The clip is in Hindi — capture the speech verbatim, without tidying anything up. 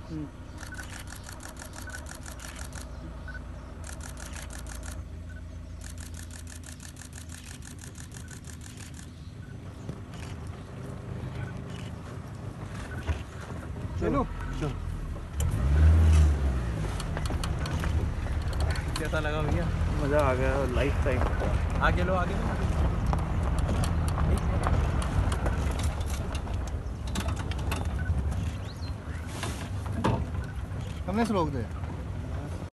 चलो कैसा लगा भैया? मज़ा आ गया लाइफ टाइम। आगे लो आगे लो। हमने से रोक दे।